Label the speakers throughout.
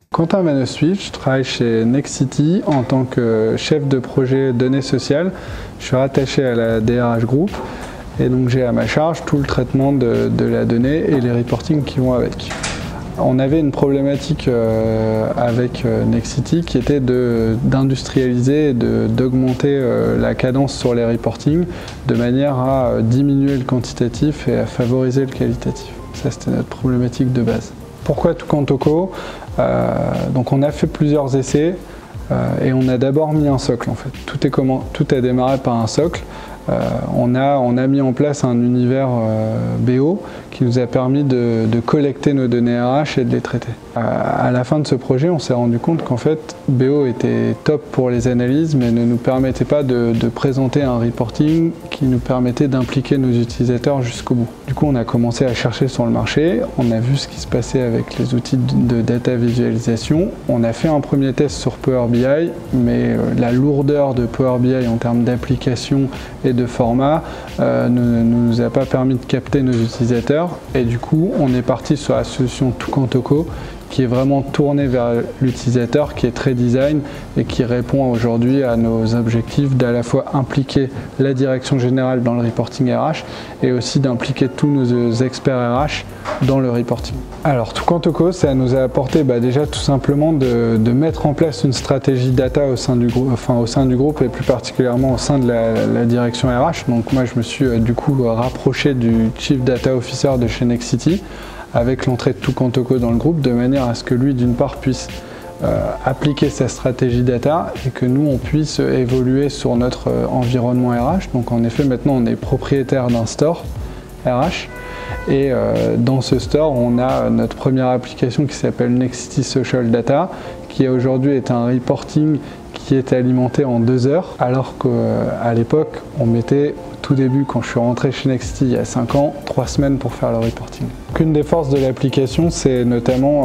Speaker 1: Quentin Manoswitch, je travaille chez Nexity en tant que chef de projet données sociales. Je suis rattaché à la DRH Group et donc j'ai à ma charge tout le traitement de la donnée et les reportings qui vont avec. On avait une problématique avec Nexity qui était d'industrialiser et d'augmenter la cadence sur les reportings de manière à diminuer le quantitatif et à favoriser le qualitatif. Ça, c'était notre problématique de base. Pourquoi Tukantoco? Donc on a fait plusieurs essais et on a d'abord mis un socle en fait. Tout a démarré par un socle. On a mis en place un univers BO qui nous a permis de collecter nos données RH et de les traiter. À la fin de ce projet, on s'est rendu compte qu'en fait BO était top pour les analyses mais ne nous permettait pas de présenter un reporting qui nous permettait d'impliquer nos utilisateurs jusqu'au bout. Du coup, on a commencé à chercher sur le marché, on a vu ce qui se passait avec les outils de data visualisation. On a fait un premier test sur Power BI, mais la lourdeur de Power BI en termes d'application et de format ne nous a pas permis de capter nos utilisateurs et du coup on est parti sur la solution Tukantoco qui est vraiment tournée vers l'utilisateur, qui est très design et qui répond aujourd'hui à nos objectifs d'à la fois impliquer la direction générale dans le reporting RH et aussi d'impliquer tous nos experts RH dans le reporting. Alors Tukantoco, ça nous a apporté déjà tout simplement de mettre en place une stratégie data au sein du groupe et plus particulièrement au sein de la direction RH. Donc moi je me suis du coup rapproché du Chief Data Officer de chez Nexity avec l'entrée de Tukantoco dans le groupe de manière à ce que lui d'une part puisse appliquer sa stratégie data et que nous on puisse évoluer sur notre environnement RH. Donc en effet maintenant on est propriétaire d'un store RH et dans ce store on a notre première application qui s'appelle Nexity Social Data qui aujourd'hui est un reporting qui est alimenté en 2 heures alors qu'à l'époque on mettait tout début quand je suis rentré chez Nexity il y a 5 ans 3 semaines pour faire le reporting. Une des forces de l'application c'est notamment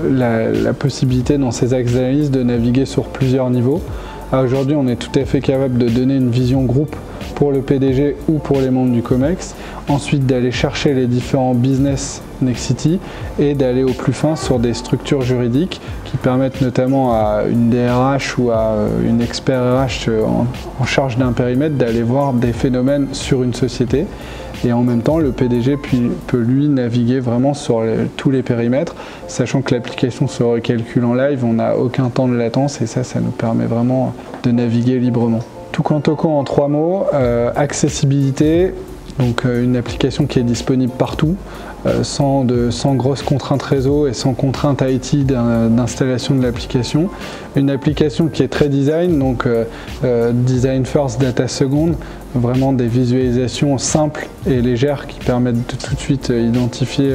Speaker 1: la possibilité dans ces axes d'analyse de naviguer sur plusieurs niveaux. Aujourd'hui on est tout à fait capable de donner une vision groupe pour le PDG ou pour les membres du COMEX, ensuite d'aller chercher les différents business Nexity et d'aller au plus fin sur des structures juridiques qui permettent notamment à une DRH ou à une expert RH en charge d'un périmètre d'aller voir des phénomènes sur une société et en même temps le PDG peut lui naviguer vraiment sur tous les périmètres, sachant que l'application se recalcule en live, on n'a aucun temps de latence et ça nous permet vraiment de naviguer librement. Tukantoco en 3 mots, accessibilité, donc une application qui est disponible partout, sans grosses contraintes réseau et sans contraintes IT d'installation de l'application. Une application qui est très design, donc design first, data second, vraiment des visualisations simples et légères qui permettent de tout de suite identifier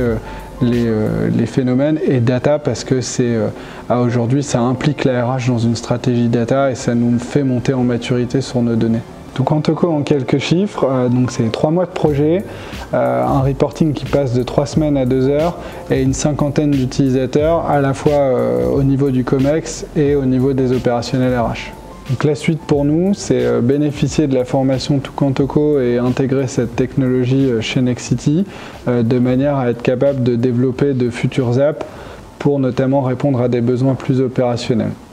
Speaker 1: les phénomènes et data parce que aujourd'hui ça implique la RH dans une stratégie data et ça nous fait monter en maturité sur nos données. Tukantoco en quelques chiffres, donc c'est 3 mois de projet, un reporting qui passe de 3 semaines à 2 heures et une 50aine d'utilisateurs à la fois au niveau du COMEX et au niveau des opérationnels RH. Donc la suite pour nous, c'est bénéficier de la formation Tukantoco et intégrer cette technologie chez Nexity de manière à être capable de développer de futures apps pour notamment répondre à des besoins plus opérationnels.